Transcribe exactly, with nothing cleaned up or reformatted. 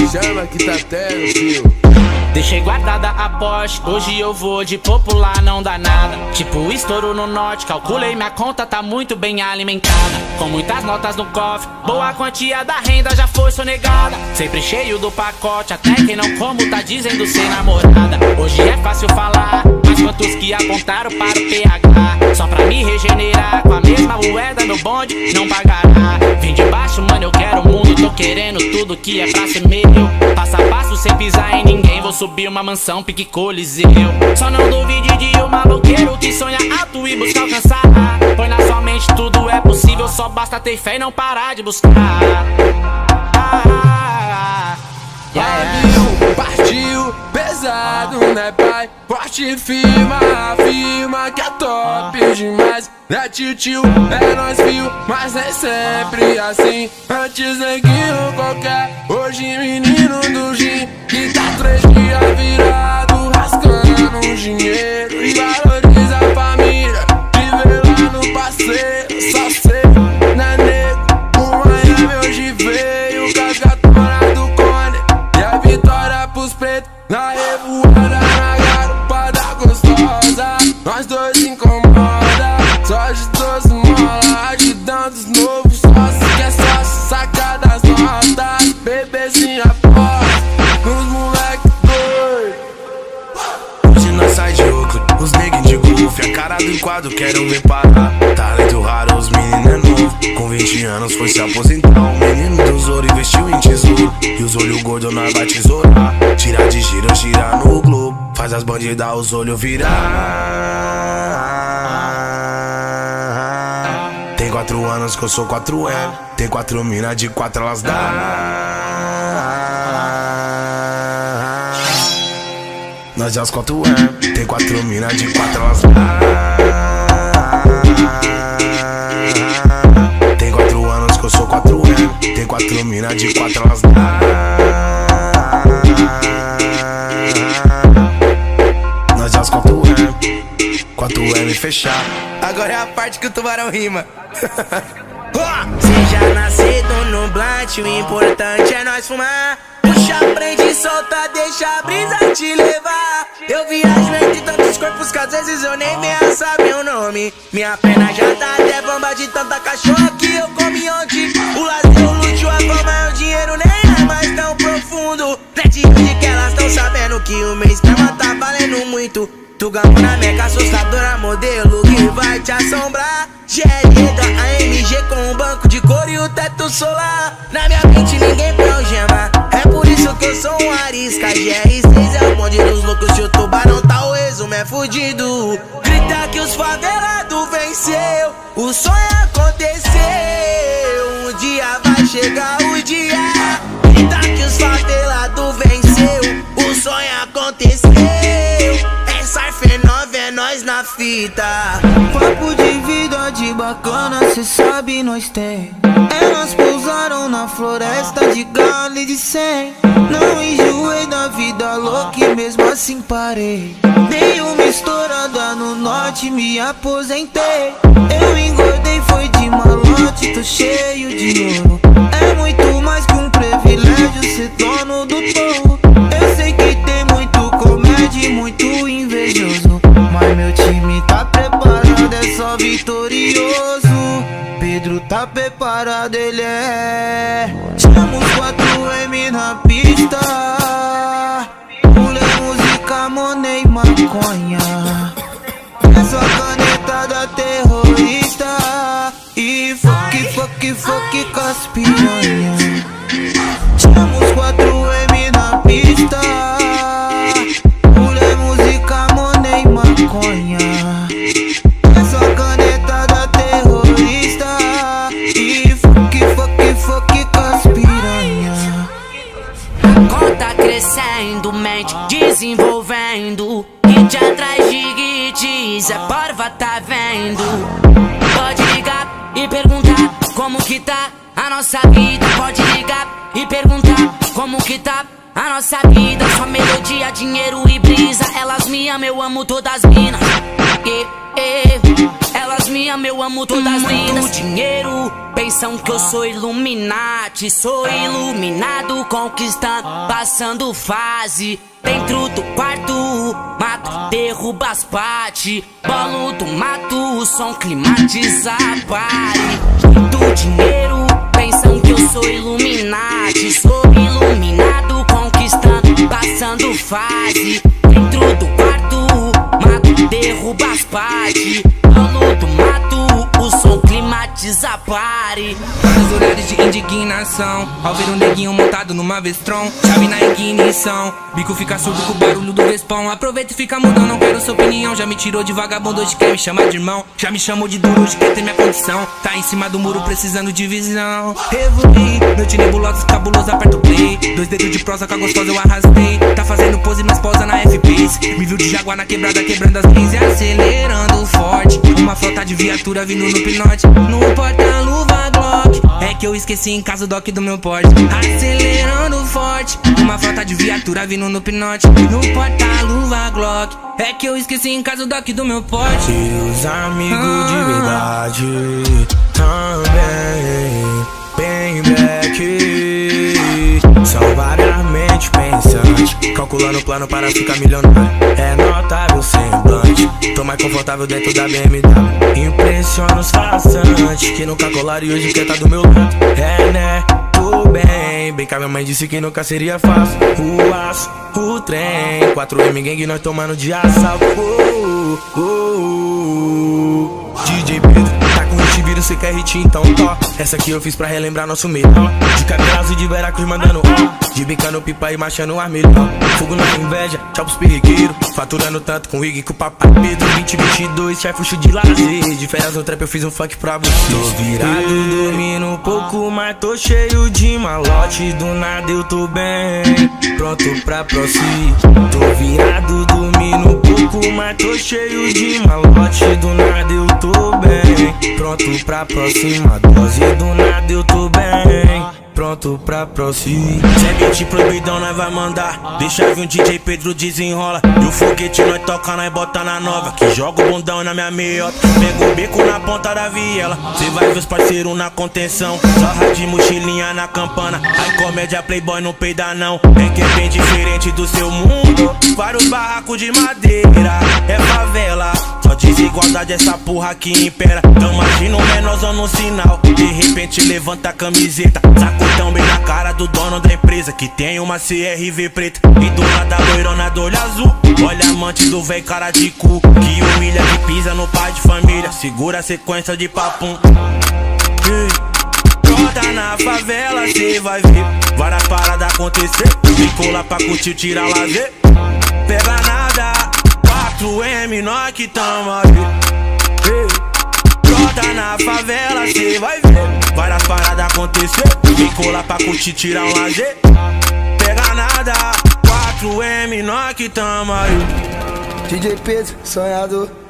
chama que tá tendo, filho. Deixei guardada a Porsche, hoje eu vou de popular, não dá nada. Tipo estouro no norte, calculei minha conta, tá muito bem alimentada. Com muitas notas no cofre, boa quantia da renda já foi sonegada. Sempre cheio do pacote, até quem não como tá dizendo ser namorada. Hoje é fácil falar, mas quantos que apontaram para o P H? Só pra me regenerar, com a mesma moeda no bonde, não pagará. Vim de baixo, mano, eu quero o mundo, tô querendo tudo que é pra ser meu. Passo a passo sem pisar em ninguém, vou subir uma mansão, pique coliseu. Só não duvide de um maloqueiro que sonha alto e busca alcançar. Põe na sua mente tudo é possível, só basta ter fé e não parar de buscar. Abriu, partiu, pesado, né pai? Forte firma, afirma que é top demais. Né tio, tio, é nós viu, mas nem sempre assim. Antes neguinho qualquer, hoje menino do gin. Que tá três dias virado, rascando um dinheiro. E valoriza a família, viver lá no passeio. Só sei, né nego, o Miami hoje veio com as gatonas do Cone. E a vitória pros pretos, na revoada, na garupa da gostosa. Nós dois incomoda, só de doze mola, ajudando os novos sócios. Que é sócio, saca das notas, bebezinha forte, nos moleque doido. Hoje nós sai de Oakland, os neguinhos de golfe, a cara do quadro, quero ver parar. Talento raro, os meninos é novo, com vinte anos foi se aposentar. O menino dos ouro investiu em tesouro, e os olhos gordos nós vai tesourar. Tira de giro, gira no globo, faz as bandidas os olhos virar. Tem quatro anos que eu sou quatro M, tem quatro mina de quatro elas dá. Nós já os quatro M, tem quatro mina de quatro elas dá. Tem quatro anos que eu sou quatro M, tem quatro mina de quatro elas dá. Nós já os quatro M, quatro M fechar. Agora é a parte que o tubarão rima. Seja nascido no blunt, o importante é nós fumar. Puxa, prende, solta, deixa a brisa te levar. Eu viajo entre tantos corpos que às vezes eu nem meia sabe o nome. Minha perna já tá até bomba de tanta cachorra que eu comi ontem. O lazer, o luxo, a fama e o dinheiro nem é mais tão profundo. Net de que elas tão sabendo que o meu esquema tá valendo muito. Tu gamou na meca assustadora, modelo que vai te assombrar. G L da A M G com um banco de couro e o teto solar. Na minha mente ninguém põe algema, é por isso que eu sou um arisca. G R seis é o bonde dos loucos, se o tubarão tá o resumo é fudido. Grita que os favelados venceu, o sonho aconteceu. Um dia vai chegar o dia. Grita que os favelados venceu, o sonho aconteceu. É nós na fita. Papo de vida de bacana, cê sabe nós tem. Elas pousaram na floresta de galho e de cem. Não enjoei da vida louca e mesmo assim parei. Dei uma estourada no norte, me aposentei. Eu engordei, foi de malote, tô cheio de ouro. É muito mais que um privilégio ser dono do touro. Eu sei que tem muito comédia e muito invejoso, mas meu time tá preparado, é só vitorioso. Pedro tá preparado, ele é. Chama os quatro M na pista. Mulher, música, money e maconha. Essa caneta da terrorista. E fuck, fuck, fuck com as piranha. Chama os quatro M na pista. Mulher, música, money e maconha. Essa caneta da terrorista. E fuck, fuck, fuck com as piranha. Conta crescendo, mente desenvolvendo. Hit atrás de hits, a porva tá vendo. Pode ligar e perguntar como que tá a nossa vida. Pode ligar e perguntar como que tá a nossa vida. Só melodia, dinheiro e brisa. Elas me amam, eu amo todas as minas. E, e, elas me amam, eu amo todas as minas. Muito dinheiro, pensam que eu sou Illuminati. Sou iluminado conquistando, passando fase. Dentro do quarto, mato, derruba as partes. Bolo do mato, o som climatiza a pare. Muito dinheiro, pensam que eu sou Illuminati. Sou iluminado, conquistando, passando fase. Dentro do quarto, mato, derruba as partes. Bolo do mato, o som climatiza a pare. Vários horários de indignação, ao ver um neguinho montado numa Vestron, chave na ignição, bico fica surdo com o barulho do Vespão. Aproveita e fica mudando, não quero sua opinião. Já me tirou de vagabundo, hoje quer me chamar de irmão. Já me chamou de duro, hoje quer ter minha condição. Tá em cima do muro precisando de visão. Revolvi, noite nebulosa, cabuloso, aperta o play. Dois dedos de prosa com a gostosa eu arrastei. Tá fazendo pose, nós pausa na F-Pace. Me viu de jaguar na quebrada, quebrando as leis e acelerando forte. Uma frota de viatura vindo no pinote, no porta-luva Glock. É que eu esqueci em casa o dock do meu porte. Acelerando forte, uma frota de viatura vindo no pinote, no porta-luva Glock. É que eu esqueci em casa o dock do meu porte. E os amigos ah. de verdade também, bem black. São variamente pensantes, calculando o plano para ficar milionário. É notável o semblante, tô mais confortável dentro da B M W. Impressiona os façantes que nunca colaram e hoje quer tá do meu lado. É né, tudo bem, bem que a minha mãe disse que nunca seria fácil. O aço, o trem, quatro M gang nós tomando de assalto. uh, uh, uh. D J Pedro, tá com hit vírus, cê quer hit então tó. Essa aqui eu fiz pra relembrar nosso medo. De Cabelas e de Veracruz mandando ó, de bicando pipa e marchando o armelho. Fogo na inveja, tchau pros pirigueiros. Faturando tanto com wig com o papai Pedro. Vinte e vinte e dois, chefuxo de lazer. De férias no trap eu fiz um funk pra você. Tô virado, dormindo um pouco, mas tô cheio de malote. Do nada eu tô bem, pronto pra prosseguir. Tô virado, dormindo um pouco, mas tô cheio de malote. Do nada eu tô bem, pronto pra próxima dose. Do nada eu tô bem, pronto pra prosseguir. Se é beat proibidão, nós vai mandar. Deixa vir um D J Pedro desenrola. E o foguete nós toca, nós bota na nova. Que joga o bundão na minha meiota. Pega o beco na ponta da viela. Cê vai ver os parceiros na contenção. Só de mochilinha na campana. Aí comédia playboy não peida não. É que é bem diferente do seu mundo. Vários barracos de madeira, é favela. Só desigualdade essa porra que impera. Então imagina um menorzão no sinal. De repente levanta a camiseta, sacudão bem na cara do dono da empresa, que tem uma C R V preta. E do nada loirona do olho azul. Olha amante do véi cara de cu, que humilha de pisa no pai de família. Segura a sequência de papum. Roda na favela, cê vai ver várias paradas acontecer. Ficou lá pra curtir, tirar lazer. Pega nada, quatro M, nós que tamo aí. Roda na favela, cê vai ver várias paradas acontecer. Ficou lá pra curtir, tirar um lazer. Pega nada, quatro M, nós que tamo aí. D J Pedro, sonhador.